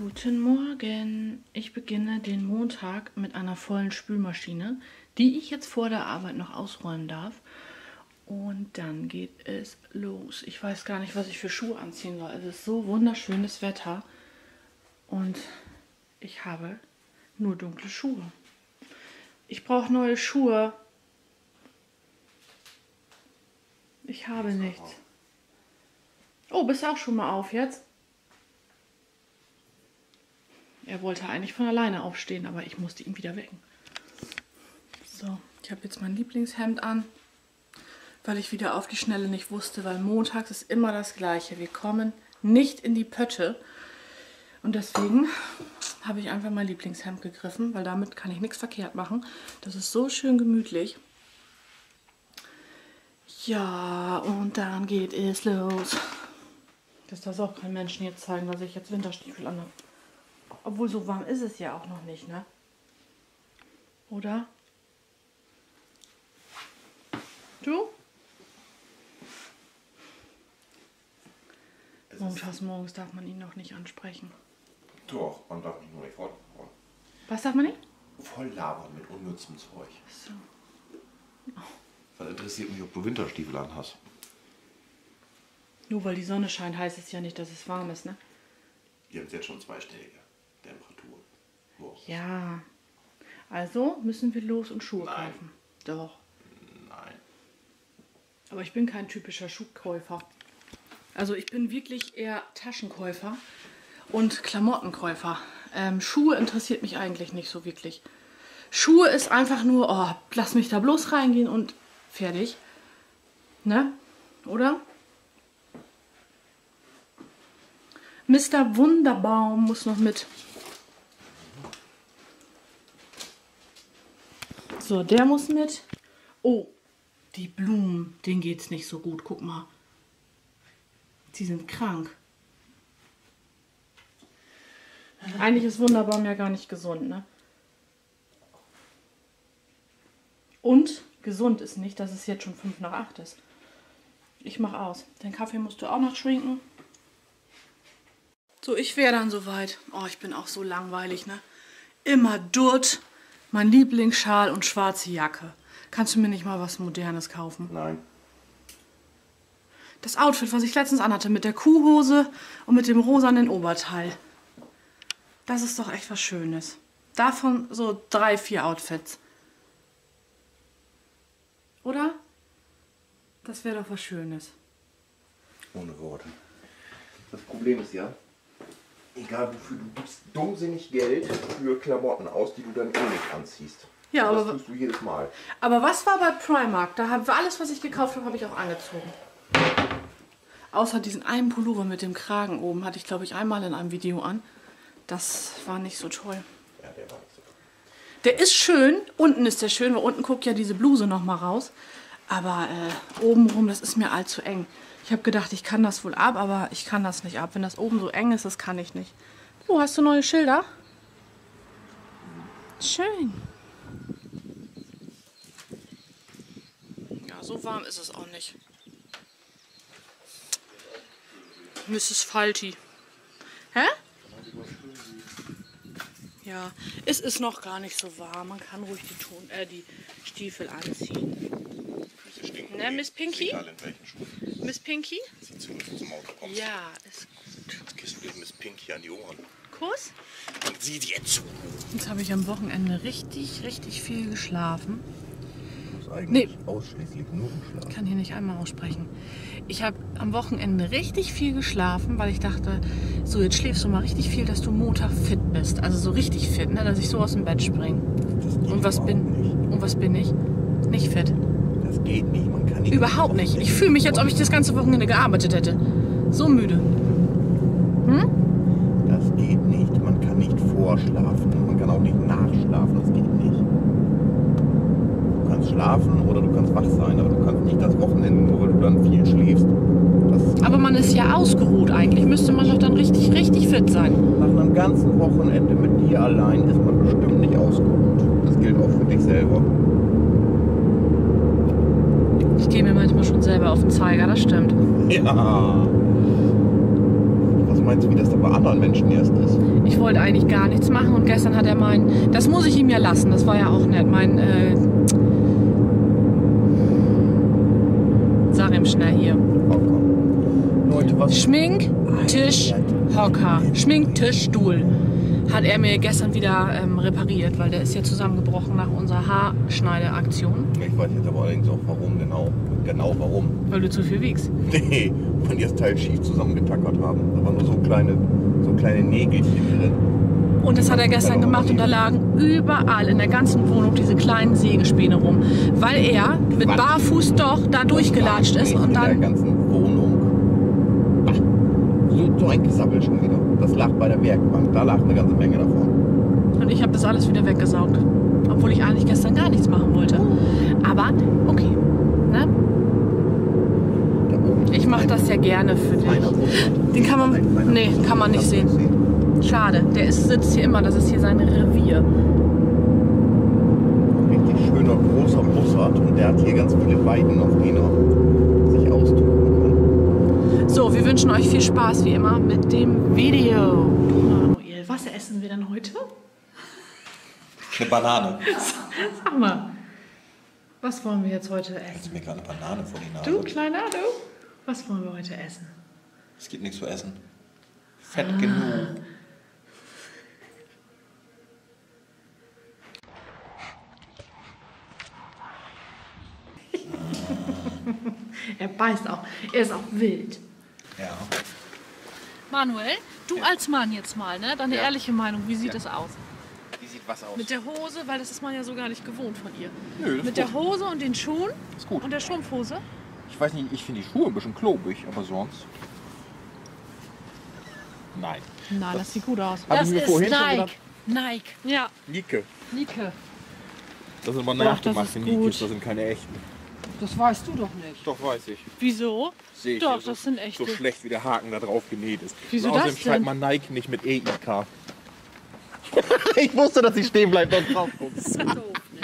Guten Morgen. Ich beginne den Montag mit einer vollen Spülmaschine, die ich jetzt vor der Arbeit noch ausräumen darf. Und dann geht es los. Ich weiß gar nicht, was ich für Schuhe anziehen soll. Es ist so wunderschönes Wetter und ich habe nur dunkle Schuhe. Ich brauche neue Schuhe. Ich habe nichts. Oh, bist du auch schon mal auf jetzt? Er wollte eigentlich von alleine aufstehen, aber ich musste ihn wieder wecken. So, ich habe jetzt mein Lieblingshemd an, weil ich wieder auf die Schnelle nicht wusste, weil montags ist immer das Gleiche. Wir kommen nicht in die Pötte. Und deswegen habe ich einfach mein Lieblingshemd gegriffen, weil damit kann ich nichts verkehrt machen. Das ist so schön gemütlich. Ja, und dann geht es los. Das darf auch kein Menschen jetzt zeigen, dass ich jetzt Winterstiefel an habe. Obwohl, so warm ist es ja auch noch nicht, ne? Oder? Du? Montags darf man ihn noch nicht ansprechen. Doch, man darf mich nur nicht voll labern. Was darf man nicht? Voll labern mit unnützem Zeug. So. Oh. Was interessiert mich, ob du Winterstiefel an hast? Nur weil die Sonne scheint, heißt es ja nicht, dass es warm ist, ne? Wir haben jetzt schon zweistellige Temperaturen. Morgens. Ja. Also müssen wir los und Schuhe Nein. kaufen. Doch. Nein. Aber ich bin kein typischer Schuhkäufer. Also ich bin wirklich eher Taschenkäufer und Klamottenkäufer. Schuhe interessiert mich eigentlich nicht so wirklich. Schuhe ist einfach nur, oh, lass mich da bloß reingehen und fertig. Ne? Oder? Mr. Wunderbaum muss noch mit. So, der muss mit. Oh, die Blumen, denen geht's nicht so gut. Guck mal. Sie sind krank. Eigentlich ist Wunderbaum ja gar nicht gesund, ne? Und gesund ist nicht, dass es jetzt schon 7:55 ist. Ich mach aus. Den Kaffee musst du auch noch schwenken. So, ich wäre dann soweit. Oh, ich bin auch so langweilig, ne? Immer dort, mein Lieblingsschal und schwarze Jacke. Kannst du mir nicht mal was Modernes kaufen? Nein. Das Outfit, was ich letztens anhatte, mit der Kuhhose und mit dem rosanen Oberteil. Das ist doch echt was Schönes. Davon so 3, 4 Outfits. Oder? Das wäre doch was Schönes. Ohne Worte. Das Problem ist ja, egal wofür, du gibst dummsinnig Geld für Klamotten aus, die du dann eh nicht anziehst. Ja, Und aber das tust du jedes Mal. Aber was war bei Primark? Da habe alles, was ich gekauft habe, habe ich auch angezogen. Außer diesen einen Pullover mit dem Kragen oben, hatte ich, glaube ich, einmal in einem Video an. Das war nicht so toll. Ja, der war nicht so. Der ist schön, unten ist der schön, weil unten guckt ja diese Bluse noch mal raus. Aber obenrum, das ist mir allzu eng. Ich habe gedacht, ich kann das wohl ab, aber ich kann das nicht ab. Wenn das oben so eng ist, das kann ich nicht. Oh, hast du neue Schilder? Schön. Ja, so warm ist es auch nicht. Mrs. Falti. Hä? Ja, es ist noch gar nicht so warm. Man kann ruhig die Stiefel anziehen. Ne, Miss Pinky? Egal in welchen Schuhen. Miss Pinky? Sie zum Auto kommt. Ja, ist gut. Jetzt gehst du dir Miss Pinky an die Ohren. Kuss? Und sieh dir zu. Jetzt habe ich am Wochenende richtig viel geschlafen. Du musst eigentlich ausschließlich nur schlafen. Ich kann hier nicht einmal aussprechen. Ich habe am Wochenende richtig viel geschlafen, weil ich dachte, so jetzt schläfst du mal richtig viel, dass du Montag fit bist. Also so richtig fit, ne? Dass ich so aus dem Bett springe. Und was bin ich? Nicht fit. Das geht nicht, man kann nicht. Überhaupt nicht. Ich fühle mich, als ob ich das ganze Wochenende gearbeitet hätte. So müde. Hm? Das geht nicht, man kann nicht vorschlafen. Man kann auch nicht nachschlafen, das geht nicht. Du kannst schlafen oder du kannst wach sein, aber du kannst nicht das Wochenende, nur weil du dann viel schläfst. Aber man ist ja ausgeruht eigentlich. Müsste man doch dann richtig fit sein. Nach einem ganzen Wochenende mit dir allein ist man bestimmt nicht ausgeruht. Das gilt auch für dich selber. Ich gehe mir manchmal schon selber auf den Zeiger, das stimmt. Ja. Was Also meinst du, wie das da bei anderen Menschen erst ist? Ich wollte eigentlich gar nichts machen und gestern hat er meinen, das muss ich ihm ja lassen, das war ja auch nett, sag ihm schnell hier. Leute, was? Schmink, Tisch, Hocker, Schmink, Tisch, Stuhl. Hat er mir gestern wieder repariert, weil der ist ja zusammengebrochen nach unserer Haarschneideaktion. Ich weiß jetzt aber allerdings auch warum genau. Genau warum. Weil du zu viel wiegst. Nee, weil die das Teil schief zusammengetackert haben. Da waren nur so kleine Nägelchen drin. Und das hat er gestern gemacht und da lagen überall in der ganzen Wohnung diese kleinen Sägespäne rum. Weil er mit Barfuß doch da durchgelatscht ist und In der dann... ganzen Wohnung. Ach, so ein Gesabbel schon wieder. Das lag bei der Werkbank. Da lag eine ganze Menge davon. Und ich habe das alles wieder weggesaugt. Obwohl ich eigentlich gestern gar nichts machen wollte. Aber okay. Ne? Da oben Ich mache das ja gerne für dich. Den kann man... Nee, kann man nicht sehen. Schade. Der sitzt hier immer. Das ist hier sein Revier. Richtig schöner, großer Bussard. Und der hat hier ganz viele Weiden, auf denen er sich austoben kann. So, wir wünschen euch viel Spaß wie immer mit dem Video. Manuel, was essen wir denn heute? Eine Banane. Sag mal, was wollen wir jetzt heute essen? Jetzt mir gerade eine Banane vor die Nase. Du, Kleiner, du? Was wollen wir heute essen? Es gibt nichts zu essen. Fett genug. Er beißt auch. Er ist auch wild. Ja. Manuel, du als Mann jetzt mal, ne? Deine ehrliche Meinung, wie sieht es aus? Wie sieht was aus? Mit der Hose, weil das ist man ja so gar nicht gewohnt von ihr. Nö, das Mit ist der Hose und den Schuhen Ist gut. und der Strumpfhose. Ich weiß nicht, ich finde die Schuhe ein bisschen klobig, aber sonst. Nein. Nein, das sieht gut aus. Hab ich mir vorhin schon Nike. gedacht. Nike. Ja, Nike. Nike. Das sind aber das nachgemachte ist Nikes, gut. das sind keine echten. Das weißt du doch nicht. Doch, weiß ich. wieso? Sehe ich Doch, ja so, das sind echte. so schlecht, wie der Haken da drauf genäht ist. Wieso Und außerdem das schreibt denn? man Nike nicht mit EIK. Ich wusste, dass sie stehen bleibt und drauf guckt. Das ist doof, ne?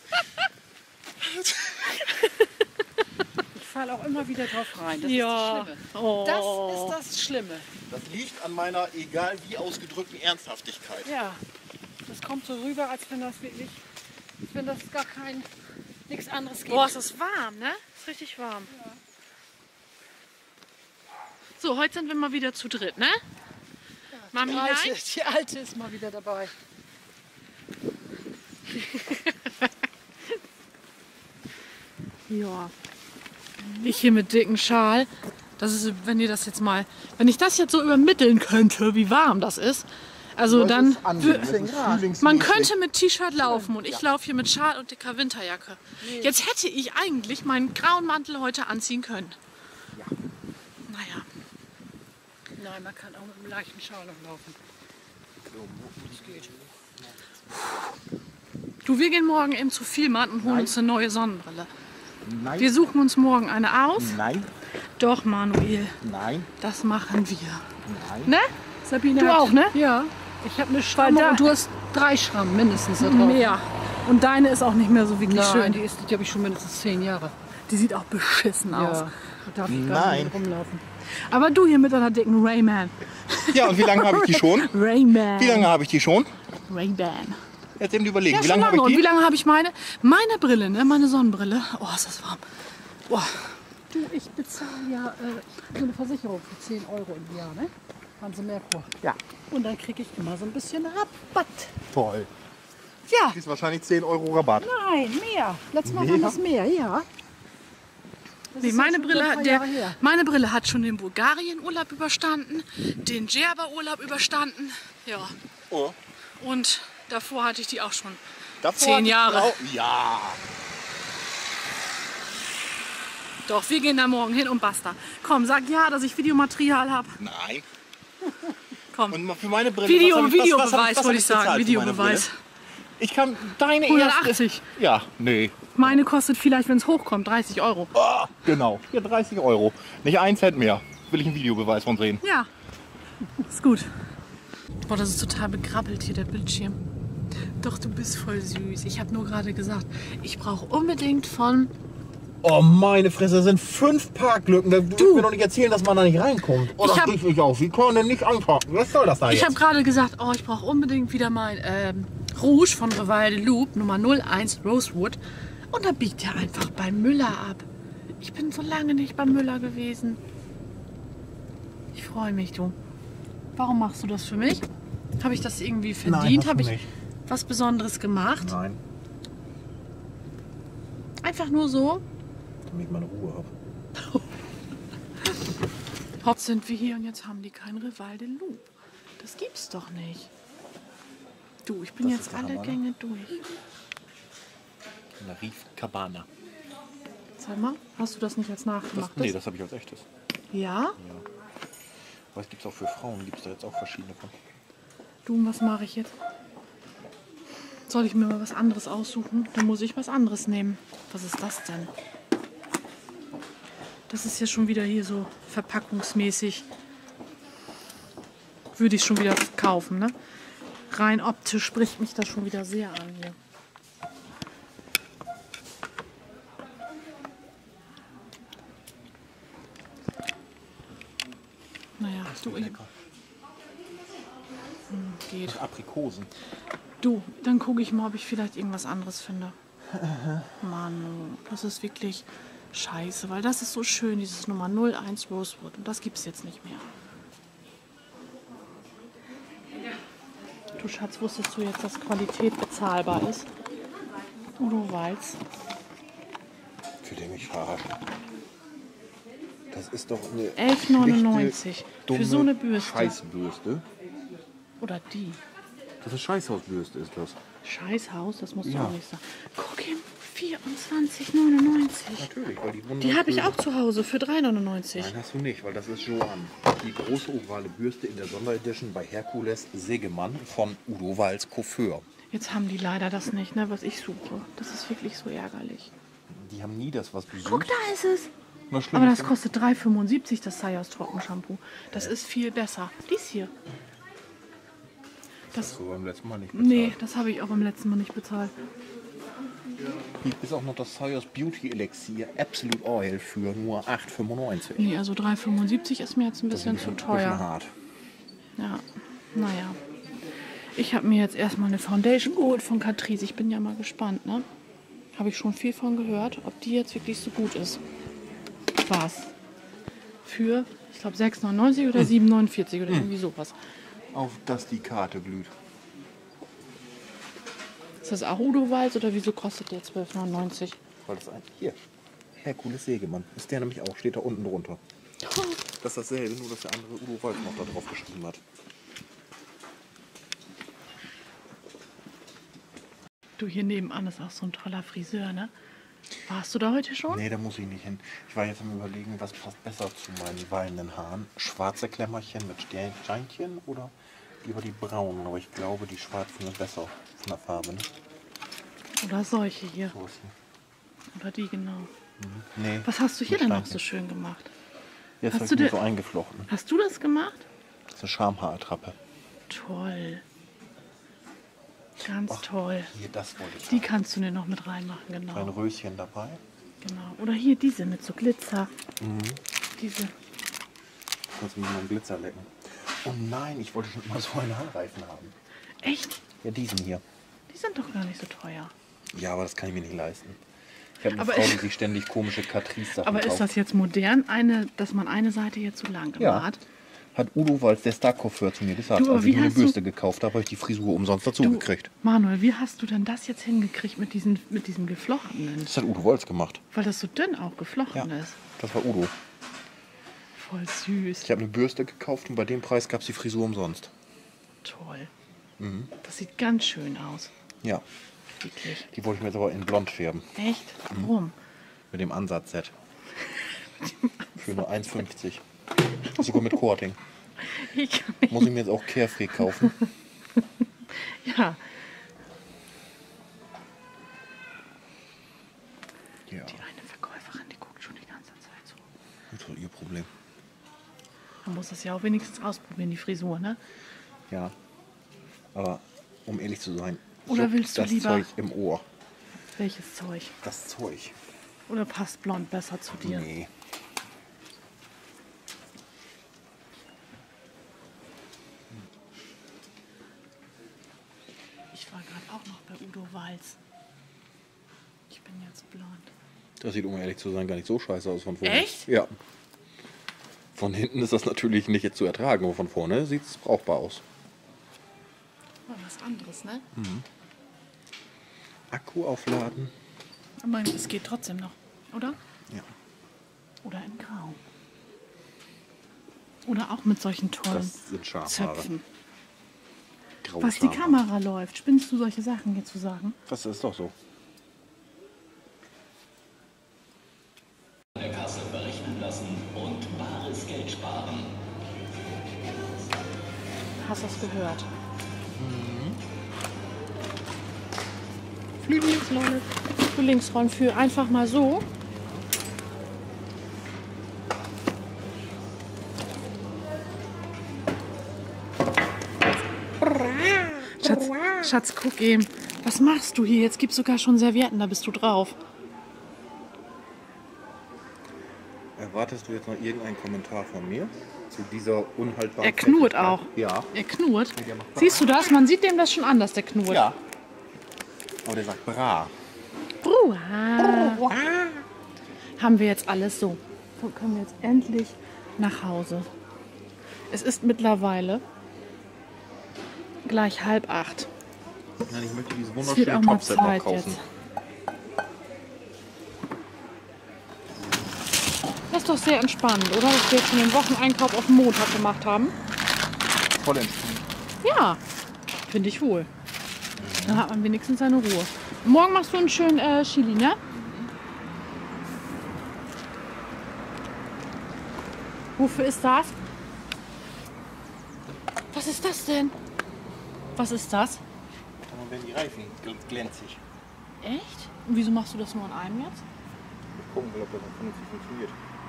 Ich falle auch immer wieder drauf rein. Das Ja. ist das Schlimme. Oh. Das ist das Schlimme. Das liegt an meiner, egal wie ausgedrückten Ernsthaftigkeit. Ja. Das kommt so rüber, als wenn das wirklich, als wenn das gar nichts anderes gibt. Boah, es ist warm, ne? Ist richtig warm. Ja. So, heute sind wir mal wieder zu dritt, ne? Mami, Die nein? Alte ist mal wieder dabei. Ja. Ich hier mit dicken Schal. Das ist, wenn ihr das jetzt mal, wenn ich das jetzt so übermitteln könnte, wie warm das ist. Also dann, man könnte mit T-Shirt laufen und ich laufe hier mit Schal und dicker Winterjacke. Jetzt hätte ich eigentlich meinen grauen Mantel heute anziehen können. Ja. Naja. Nein, man kann auch mit einem leichten Schal noch laufen. Das geht. Du, wir gehen morgen eben zu Vielmann und holen uns eine neue Sonnenbrille. Nein. Wir suchen uns morgen eine aus. Nein. Doch, Manuel, Nein. das machen wir. Nein. Ne? Sabine Du hat- auch, ne? Ja. Ich habe eine Schramme da- und du hast 3 Schrammen mindestens da drauf. Mehr. Und deine ist auch nicht mehr so wirklich Nein, schön. die habe ich schon mindestens 10 Jahre. Die sieht auch beschissen aus. Ja, da darf ich gar Nein. nicht mehr rumlaufen. Aber du hier mit deiner dicken Rayman. Ja, und wie lange habe ich die schon? Rayman. Wie lange habe ich die schon? Rayman. Jetzt eben überlegen. Ja, wie schon lange habe lange. Und ich wie die? lange habe ich meine? Meine Brille, ne? Meine Sonnenbrille. Oh, ist das warm. Boah. Du, ich bezahle ja so eine Versicherung für 10 Euro im Jahr, ne? Hanse Merkur. Ja. Und dann kriege ich immer so ein bisschen Rabatt. Toll. Ja. Du kriegst wahrscheinlich 10 Euro Rabatt. Nein, mehr. Letztes Mal Mehr? waren das mehr, ja. Das Nee, ist meine ja schon Brille, ein paar der, Jahre her. meine Brille hat schon den Bulgarien-Urlaub überstanden, den Djerba-Urlaub überstanden. Ja. Oh. Und davor hatte ich die auch schon. Davor 10 hatte ich Jahre. auch- Ja. Doch, wir gehen da morgen hin und basta. Komm, sag ja, dass ich Videomaterial habe. Nein. Komm. Und für meine Brille. Videobeweis wollte ich sagen. bezahlt für meine Videobeweis. Brille? Ich kann deine 180. erste. Ja, nee. Meine kostet vielleicht, wenn es hochkommt, 30 Euro. Oh, genau. Hier 30 Euro. Nicht 1 Cent mehr. Will ich einen Videobeweis von sehen. Ja, ist gut. Boah, das ist total begrabbelt hier, der Bildschirm. Doch, du bist voll süß. Ich habe nur gerade gesagt, ich brauche unbedingt von Oh meine Fresse, das sind 5 Parklücken. Du willst mir doch nicht erzählen, dass man da nicht reinkommt. Oh, Ich das hab- riecht mich auf. Wie kann man denn nicht einparken? Was soll das da Ich jetzt? habe gerade gesagt, oh, ich brauche unbedingt wieder mein Rouge von Rival de Loup, Nummer 01 Rosewood. Und da biegt er einfach bei Müller ab. Ich bin so lange nicht bei Müller gewesen. Ich freue mich, du. Warum machst du das für mich? Habe ich das irgendwie verdient? hast du Habe ich nicht. was Besonderes gemacht? Nein, Einfach nur so? damit ich meine Ruhe habe. Hopp sind wir hier und jetzt haben die kein Rival de Loup. Das gibt's doch nicht. Du, ich bin Das jetzt ist der alle Hammer, ne? Gänge durch. Narif Cabana. Sag mal, hast du das nicht als nachgemacht? Nee, das habe ich als echtes. Ja? Aber es gibt es auch für Frauen, gibt es da jetzt auch verschiedene von. Du, und was mache ich jetzt? Soll ich mir mal was anderes aussuchen? Dann muss ich was anderes nehmen. Was ist das denn? Das ist ja schon wieder hier so verpackungsmäßig. Würde ich schon wieder kaufen, ne? Rein optisch spricht mich das schon wieder sehr an hier. Naja, du, ich, geht. Aprikosen. Du, dann gucke ich mal, ob ich vielleicht irgendwas anderes finde. Mann, das ist wirklich scheiße, weil das ist so schön, dieses Nummer 01 Rosewood. Und das gibt es jetzt nicht mehr. Du Schatz, wusstest du jetzt, dass Qualität bezahlbar ist? Udo Walz. Für den mich verarschen. Das ist doch eine 11,99 schlichte, für so eine Bürste. Scheißbürste. Oder die. Das ist Scheißhausbürste, ist das. Scheißhaus, das musst du Ja. auch nicht sagen. Guck ihm, 24,99. Natürlich, weil die Die habe ich auch zu Hause für 3,99. Nein, hast du nicht, weil das ist Joanne. Die große ovale Bürste in der Sonderedition bei Herkules Segemann von Udo Walz Coiffeur. Jetzt haben die leider das nicht, ne, was ich suche. Das ist wirklich so ärgerlich. Die haben nie das, was du suchst. Guck, da ist es. Na, schlimm Aber ist das kostet 3,75, das Sayers Trockenshampoo. Das ist viel besser. Dies hier. das so beim letzten Mal nicht bezahlt. Nee, das habe ich auch beim letzten Mal nicht bezahlt. Hier ist auch noch das Sayers Beauty Elixier Absolute Oil für nur 8,95. Nee, also 3,75 ist mir jetzt ein bisschen zu Bisschen teuer. hart. Ja, naja. Ich habe mir jetzt erstmal eine Foundation geholt von Catrice. Ich bin ja mal gespannt, ne? Habe ich schon viel von gehört, ob die jetzt wirklich so gut ist. Was? Für, ich glaube, 6,99 oder 7,49 oder irgendwie sowas. Auf dass die Karte glüht. Ist das auch Udo Walz oder wieso kostet der 12,99? Weil das ein. Hier. Herkules Segemann. Ist der nämlich auch, steht da unten drunter. Das ist dasselbe, nur dass der andere Udo Walz noch da drauf geschrieben hat. Du, hier nebenan ist auch so ein toller Friseur, ne? Warst du da heute schon? Nee, da muss ich nicht hin. Ich war jetzt am Überlegen, was passt besser zu meinen wallenden Haaren. Schwarze Klemmerchen mit Sternchen oder lieber die braunen. Aber ich glaube, die schwarzen sind besser von der Farbe. Ne? Oder solche hier. So ist sie. Oder die, genau. Nee, Was hast du hier mit denn noch Steinchen. so schön gemacht? Jetzt hast habe du ich mir dir- so eingeflochten. Hast du das gemacht? Das ist eine Schamhaarattrappe. Toll. Ganz toll. Hier, das wollte ich Die haben. kannst du dir noch mit reinmachen, Ein genau. Röschen dabei. Genau. Oder hier diese mit so Glitzer. Diese. Kannst du mir mal einen Glitzer lecken. Oh nein, ich wollte schon immer so einen Haarreifen haben. Echt? Ja, diesen hier. Die sind doch gar nicht so teuer. Ja, aber das kann ich mir nicht leisten. Ich habe eine Aber Frau, ist- die sich ständig komische Catrice-Sachen Aber ist kauft. das jetzt modern, dass man eine Seite jetzt so lang Ja. gemacht? Hat Udo Walz, der Star-Coiffeur, zu mir gesagt. Du, aber Als wie ich mir eine hast du- Bürste gekauft habe, habe ich die Frisur umsonst dazu gekriegt. Manuel, wie hast du denn das jetzt hingekriegt mit diesem Geflochtenen? Das hat Udo Walz gemacht. Weil das so dünn auch geflochten Ja, ist. das war Udo. Voll süß. Ich habe eine Bürste gekauft und bei dem Preis gab es die Frisur umsonst. Toll. Das sieht ganz schön aus. Ja, Wirklich. die wollte ich mir jetzt aber in blond färben. Echt? Warum? Mit dem Ansatzset. Für nur 1,50. Sogar mit Coating. Ich kann Muss ich mir jetzt auch Carefree kaufen. Ja. Ja, Die eine Verkäuferin, die guckt schon die ganze Zeit so. das ist doch ihr Problem. Man muss das ja auch wenigstens ausprobieren, die Frisur, ne? Ja, aber um ehrlich zu sein, Oder juckt willst du das lieber- Zeug im Ohr. Welches Zeug? Das Zeug. Oder passt blond besser zu dir? Nee. Ich war gerade auch noch bei Udo Walz. Ich bin jetzt blond. Das sieht, um ehrlich zu sein, gar nicht so scheiße aus von vorne. Echt? Ja. Von hinten ist das natürlich nicht jetzt zu ertragen, aber von vorne sieht es brauchbar aus. War was anderes, ne? Akku aufladen. Aber es geht trotzdem noch, oder? Ja. Oder in Grau. Oder auch mit solchen tollen Das sind Schafhaare. Zöpfen. Graue Was die Schafhaare. Kamera läuft. Spinnst du solche Sachen hier zu sagen? Das ist doch so. Der Kasse berechnen lassen und bares Geld sparen. Hast du es gehört? Für Linksrollen für einfach mal so. Schatz, guck eben. Was machst du hier? Jetzt gibt's sogar schon Servietten, da bist du drauf. Erwartest du jetzt noch irgendeinen Kommentar von mir zu dieser unhaltbaren Er knurrt Fettigkeit? auch. Ja. Er knurrt. der macht Siehst du das? Man sieht dem das schon an, dass der knurrt. Ja. Aber der sagt bra. Ruah. Haben wir jetzt alles so. So können wir jetzt endlich nach Hause. Es ist mittlerweile gleich 7:30. Nein, ich möchte dieses Es wird wunderschöne auch mal Topset noch Zeit kaufen. jetzt. Das ist doch sehr entspannend, oder? Dass wir jetzt schon den Wocheneinkauf auf den Montag gemacht haben. Voll entspannt. Ja, finde ich wohl. Dann hat man wenigstens seine Ruhe. Morgen machst du einen schönen Chili, ne? Wofür ist das? Was ist das denn? Was ist das? Dann werden die Reifen glänzig. Echt? Und wieso machst du das nur in einem jetzt? Wir gucken, ob das auch vernünftig funktioniert.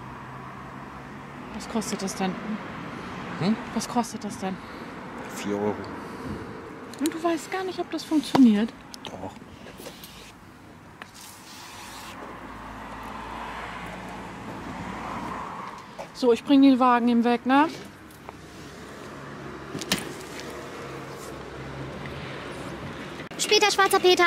Was kostet das denn? Was kostet das denn? 4 Euro. Und du weißt gar nicht, ob das funktioniert. Doch. So, ich bringe den Wagen ihm weg, ne? Später, schwarzer Peter.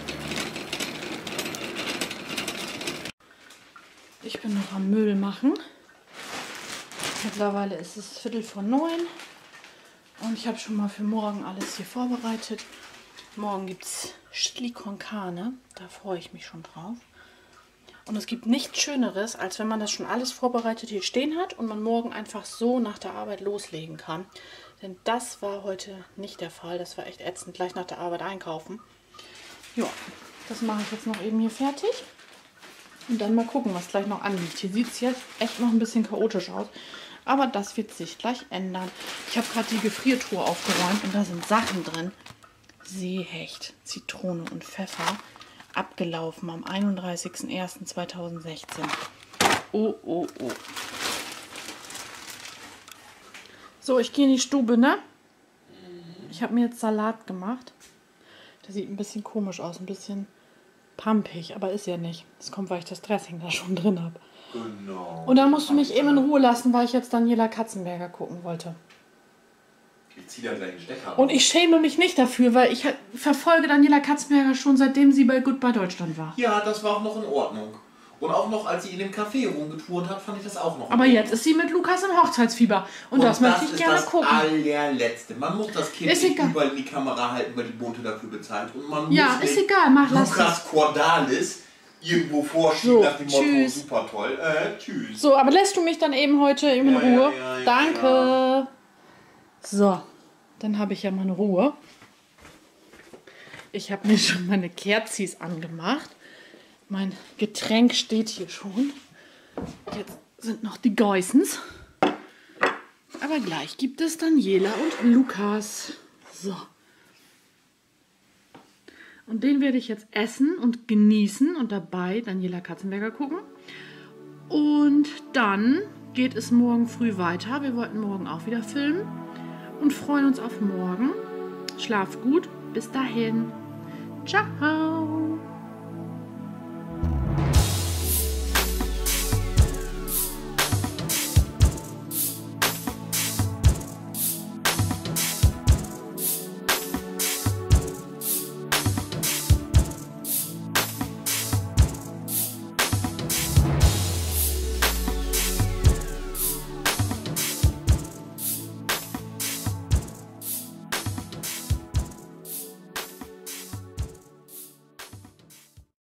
Ich bin noch am Müll machen. Mittlerweile ist es 8:45 und ich habe schon mal für morgen alles hier vorbereitet. Morgen gibt es Chili con Carne, da freue ich mich schon drauf. Und es gibt nichts Schöneres, als wenn man das schon alles vorbereitet hier stehen hat und man morgen einfach so nach der Arbeit loslegen kann. Denn das war heute nicht der Fall. Das war echt ätzend, gleich nach der Arbeit einkaufen. Ja, das mache ich jetzt noch eben hier fertig. Und dann mal gucken, was gleich noch anliegt. Hier sieht es jetzt echt noch ein bisschen chaotisch aus. Aber das wird sich gleich ändern. Ich habe gerade die Gefriertruhe aufgeräumt und da sind Sachen drin. Seehecht, Zitrone und Pfeffer. Abgelaufen am 31.01.2016. Oh, oh, oh. So, ich gehe in die Stube, ne? Ich habe mir jetzt Salat gemacht. Der sieht ein bisschen komisch aus, ein bisschen pampig, aber ist ja nicht. Das kommt, weil ich das Dressing da schon drin habe. Genau. Und dann musst du mich eben in Ruhe lassen, weil ich jetzt Daniela Katzenberger gucken wollte. Ich ziehe da gleich den Stecker. Und ich schäme mich nicht dafür, weil ich verfolge Daniela Katzenberger schon seitdem sie bei Goodbye Deutschland war. Ja, das war auch noch in Ordnung. Und auch noch, als sie in dem Café rumgetourt hat, fand ich das auch noch in Aber Ordnung. jetzt ist sie mit Lukas im Hochzeitsfieber. Und das möchte ich gerne gucken. Das ist das allerletzte. Man muss das Kind Ist nicht egal. überall in die Kamera halten, weil die Bote dafür bezahlt. Und man Ja, muss ist nicht egal, lass Lukas Cordalis irgendwo vorschieben So, nach dem Motto, tschüss. super toll. Tschüss. So, aber lässt du mich dann eben heute in Ja, Ruhe? ja, Danke. ja. So, dann habe ich ja meine Ruhe. Ich habe mir schon meine Kerzis angemacht. Mein Getränk steht hier schon. Jetzt sind noch die Geissens. Aber gleich gibt es Daniela und Lukas. So. Und den werde ich jetzt essen und genießen und dabei Daniela Katzenberger gucken. Und dann geht es morgen früh weiter. Wir wollten morgen auch wieder filmen und freuen uns auf morgen. Schlaf gut. Bis dahin. Ciao.